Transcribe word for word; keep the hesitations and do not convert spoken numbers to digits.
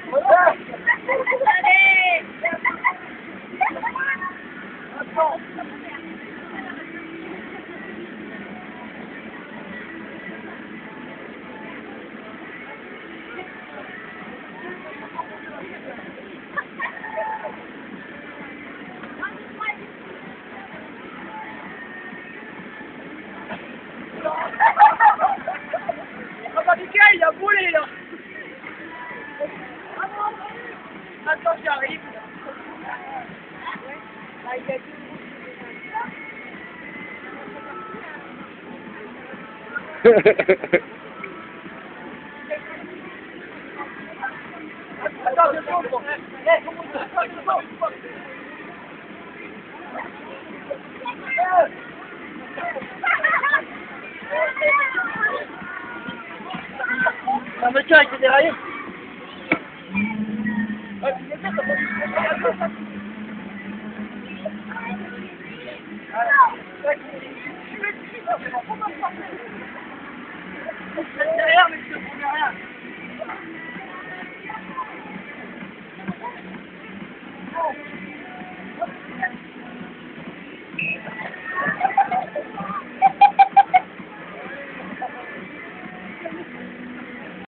Il a brûlé là. Attends, j'arrive. Ah, il a tout. Attends, je tombe. Eh, comment il tombe? Un monsieur a été déraillé. Derrière, mais je te promets rien.